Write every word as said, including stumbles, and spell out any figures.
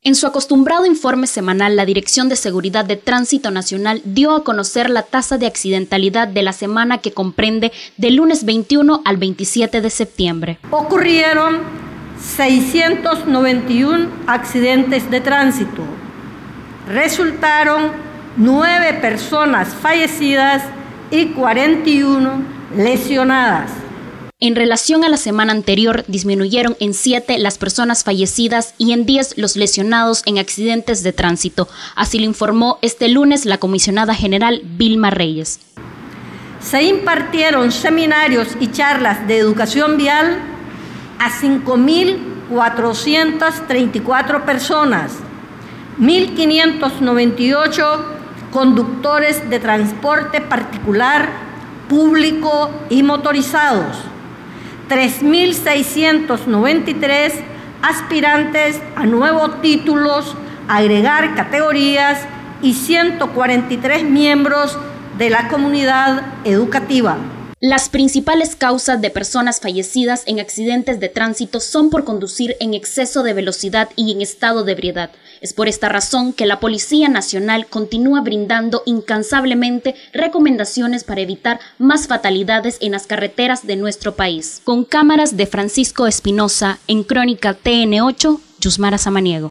En su acostumbrado informe semanal, la Dirección de Seguridad de Tránsito Nacional dio a conocer la tasa de accidentalidad de la semana que comprende del lunes veintiuno al veintisiete de septiembre. Ocurrieron seiscientos noventa y uno accidentes de tránsito. Resultaron nueve personas fallecidas y cuarenta y uno lesionadas. En relación a la semana anterior, disminuyeron en siete las personas fallecidas y en diez los lesionados en accidentes de tránsito. Así lo informó este lunes la comisionada general Vilma Reyes. Se impartieron seminarios y charlas de educación vial a cinco mil cuatrocientas treinta y cuatro personas, mil quinientos noventa y ocho conductores de transporte particular, público y motorizados, tres mil seiscientos noventa y tres aspirantes a nuevos títulos, agregar categorías y ciento cuarenta y tres miembros de la comunidad educativa. Las principales causas de personas fallecidas en accidentes de tránsito son por conducir en exceso de velocidad y en estado de ebriedad. Es por esta razón que la Policía Nacional continúa brindando incansablemente recomendaciones para evitar más fatalidades en las carreteras de nuestro país. Con cámaras de Francisco Espinosa, en Crónica T N ocho, Yusmara Samaniego.